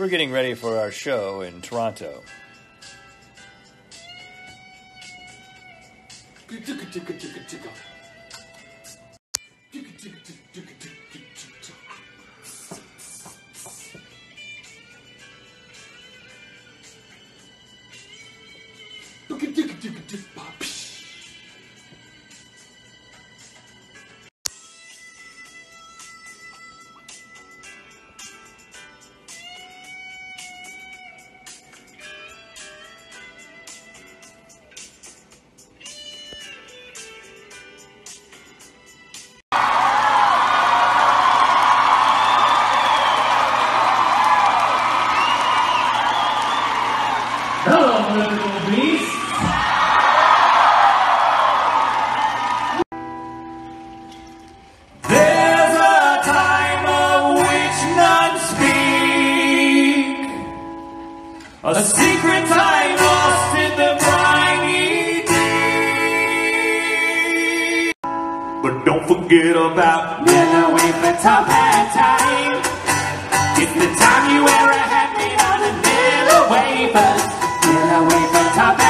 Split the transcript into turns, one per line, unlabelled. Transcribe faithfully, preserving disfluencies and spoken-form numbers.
getting ready for our show in Toronto.
Hello, mythical beasts! There's a time of which none speak, a secret time lost in the briny deep. But don't forget about yellow wafer top hat time. It's the time you wear a hat made out of yellow wafers. Yellow wafer top hat.